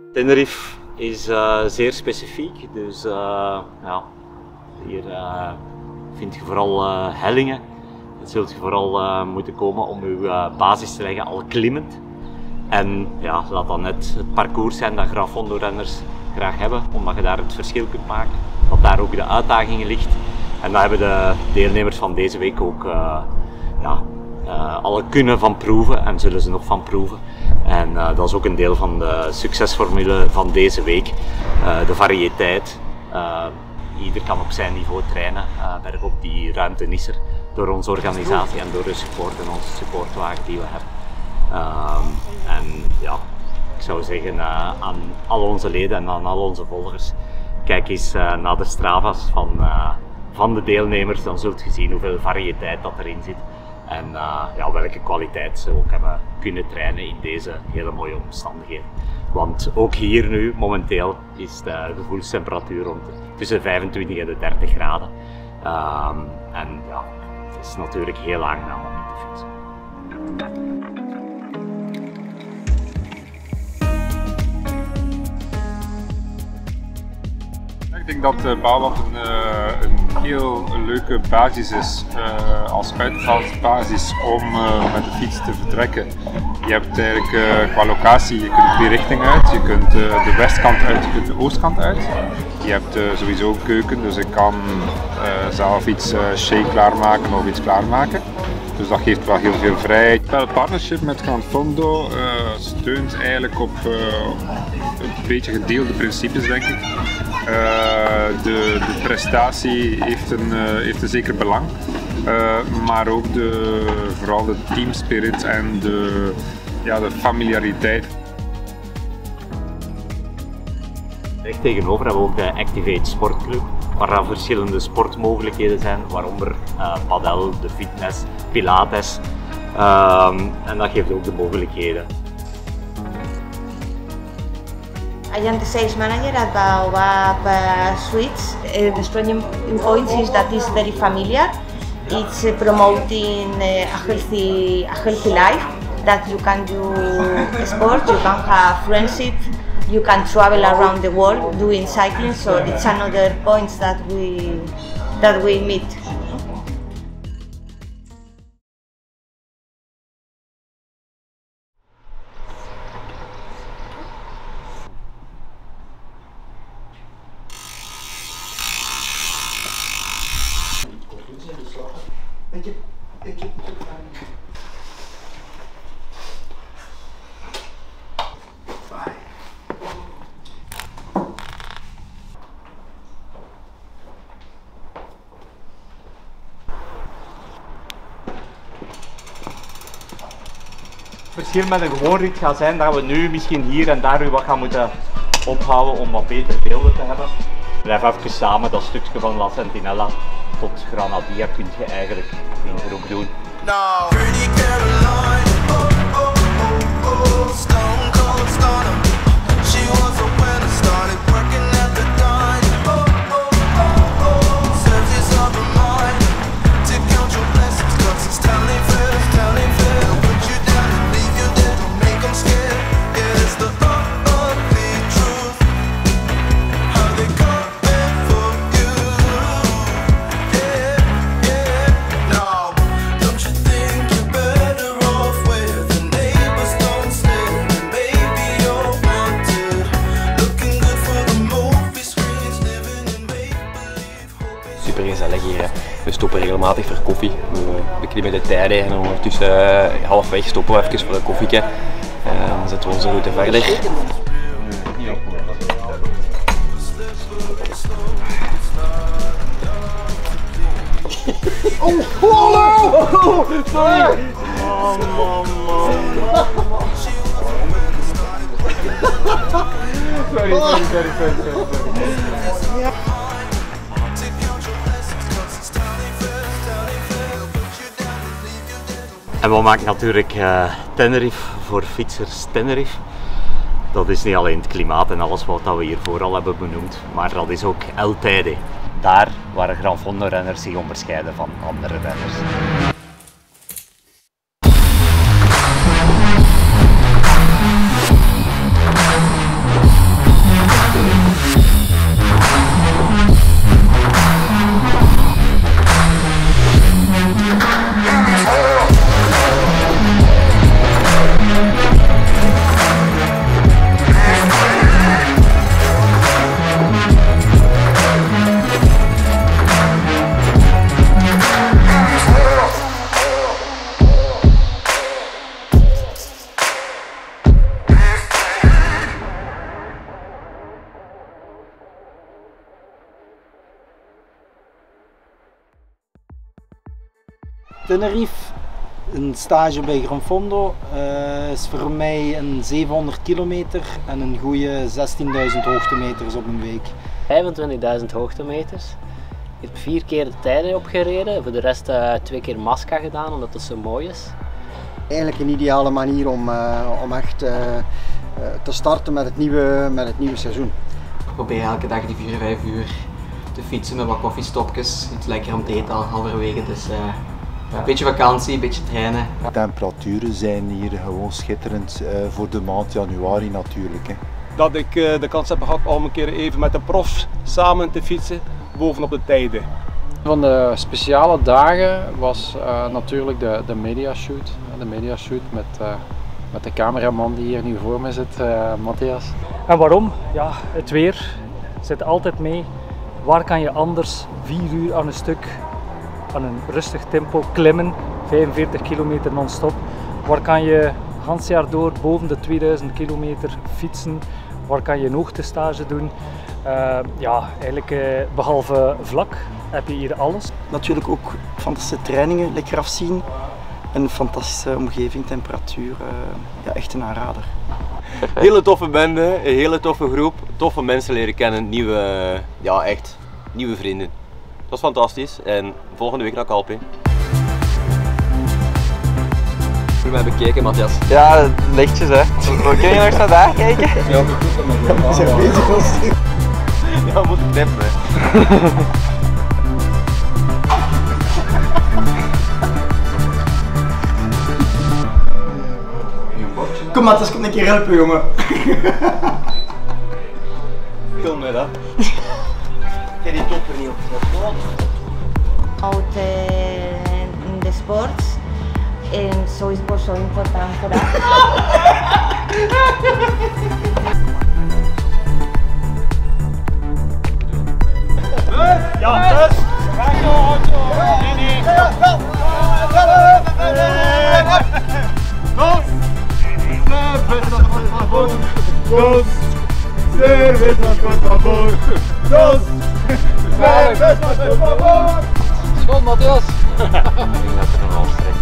Tenerife is zeer specifiek, dus ja, hier vind je vooral hellingen. Dan zult je vooral moeten komen om je basis te leggen, al klimmend. En ja, laat dan net het parcours zijn dat Gran Fondo-renners graag hebben, omdat je daar het verschil kunt maken, dat daar ook de uitdaging ligt. En daar hebben de deelnemers van deze week ook alle kunnen van proeven en zullen ze nog van proeven. En dat is ook een deel van de succesformule van deze week, de variëteit. Ieder kan op zijn niveau trainen, bergop die ruimte is er door onze organisatie en door de support en onze supportwagen die we hebben. En ja, ik zou zeggen aan al onze leden en aan al onze volgers, kijk eens naar de Strava's van de deelnemers, dan zult je zien hoeveel variëteit dat erin zit. En welke kwaliteit ze ook hebben kunnen trainen in deze hele mooie omstandigheden. Want ook hier nu, momenteel, is de gevoelstemperatuur rond tussen 25 en de 30 graden. En ja, het is natuurlijk heel aangenaam om in te fietsen. Ik denk dat Baalwand een heel leuke basis is als uitvalsbasis om met de fiets te vertrekken. Je hebt eigenlijk qua locatie, je kunt twee richtingen uit. Je kunt de westkant uit, je kunt de oostkant uit. Je hebt sowieso een keuken, dus ik kan zelf iets shake klaarmaken of iets klaarmaken. Dus dat geeft wel heel veel vrijheid. Het partnership met Gran Fondo steunt eigenlijk op een beetje gedeelde principes, denk ik. De prestatie heeft een zeker belang, maar ook vooral de teamspirit en de familiariteit. Recht tegenover hebben we ook de Activate Sportclub, waar er verschillende sportmogelijkheden zijn, waaronder padel, de fitness, pilates, en dat geeft ook de mogelijkheden. I am the sales manager at Baobab Sweets. The strong point is that it's very familiar. It's promoting a healthy life, that you can do sport, you can have friendship, you can travel around the world doing cycling, so it's another point that we meet. Het verschil met een gewoon rit gaat zijn dat we nu misschien hier en daar wat gaan moeten ophouden om wat betere beelden te hebben. Blijf even samen, dat stukje van La Sentinella tot Granadilla kun je eigenlijk in groep doen. Super gezellig hier. We stoppen regelmatig voor koffie. We beklimmen de tijden en ondertussen halfweg stoppen we even voor een koffieke. En dan zetten we onze route verder. Oh, sorry! Sorry. En wat maakt natuurlijk Tenerife voor fietsers Tenerife? Dat is niet alleen het klimaat en alles wat we hier vooral hebben benoemd, maar dat is ook El Teide. Daar waar Gran Fondo renners zich onderscheiden van andere renners. Tenerife, een stage bij Granfondo, is voor mij een 700 kilometer en een goede 16.000 hoogtemeters op een week. 25.000 hoogtemeters. Ik heb 4 keer de tijden opgereden, voor de rest 2 keer Masca gedaan omdat het zo mooi is. Eigenlijk een ideale manier om echt te starten met het nieuwe seizoen. Ik probeer elke dag die 4-5 uur te fietsen met wat koffiestopjes, iets lekker om te eten halverwege. Dus een beetje vakantie, een beetje trainen. De temperaturen zijn hier gewoon schitterend voor de maand januari natuurlijk. Hè. Dat ik de kans heb gehad om een keer even met de prof samen te fietsen bovenop de tijden. Van de speciale dagen was natuurlijk de mediashoot. De mediashoot met de cameraman die hier nu voor me zit, Matthias. En waarom? Ja, het weer zit altijd mee. Waar kan je anders 4 uur aan een stuk, aan een rustig tempo klimmen, 45 kilometer non-stop? Waar kan je het hele jaar door boven de 2000 kilometer fietsen? Waar kan je een hoogtestage doen? Ja, eigenlijk behalve vlak heb je hier alles. Natuurlijk ook fantastische trainingen, lekker afzien. Een fantastische omgeving, temperatuur, ja, echt een aanrader. Hele toffe bende, een hele toffe groep, toffe mensen leren kennen, nieuwe vrienden. Dat is fantastisch en volgende week naar Calpe. Heb je mij bekeken, Matthias? Ja, lichtjes hè. Kun je nog eens naar daar kijken? Ja, we zijn bezig. Ja, we moeten knippen. Kom Matthias, kom een keer helpen jongen. Film mij dat. Heb die topper niet opgezet? Out in the sports, and so it was so important for us. Ja, dus! Schoon Matthias! Ik denk dat er een afstrekker